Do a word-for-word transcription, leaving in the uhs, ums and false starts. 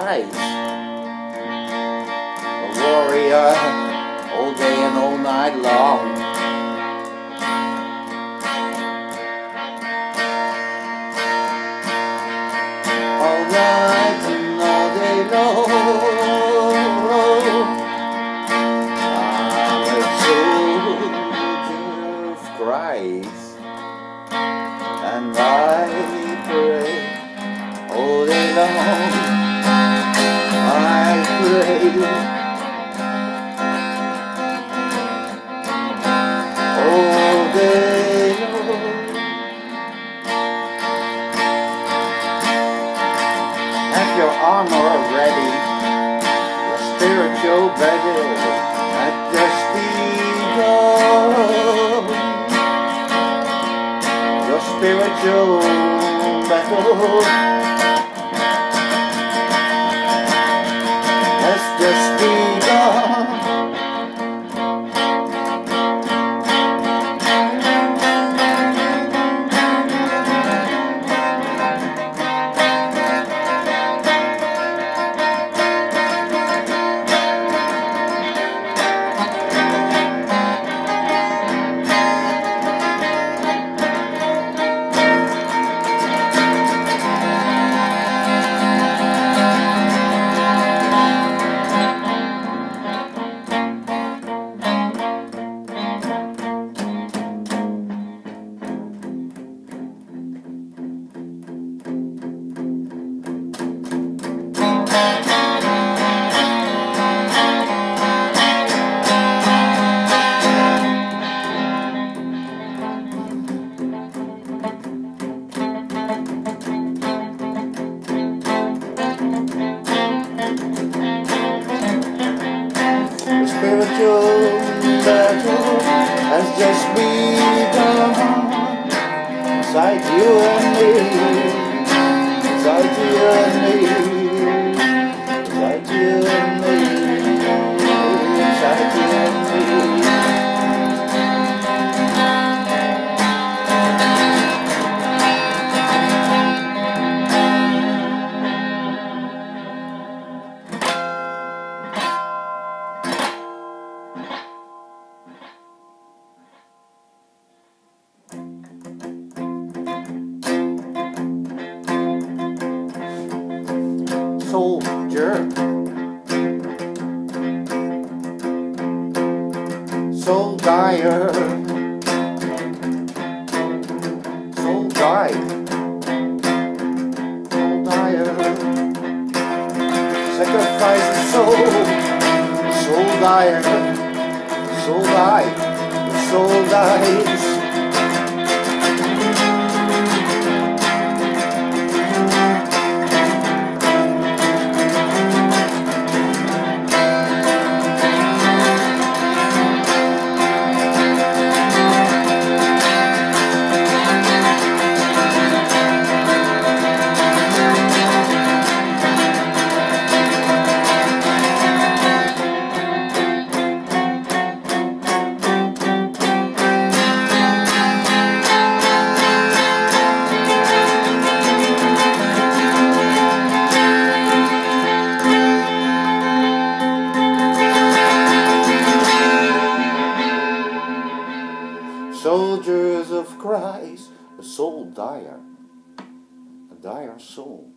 Christ, a warrior, all day and all night long. All night and all day long, I'm a soldier of Christ, and I pray all day long. I pray all day long. Have your armor ready, your spiritual battle at just begun. Your spiritual battle has just begun. Spiritual battle has just begun inside you and me, inside you and me, inside you and me, inside you and me. Soldier, soul dire, soul die, soul dire, sacrifice the soul, soul dire, soul die, soul dies. Soldiers of Christ, a soul dire, a dire soul.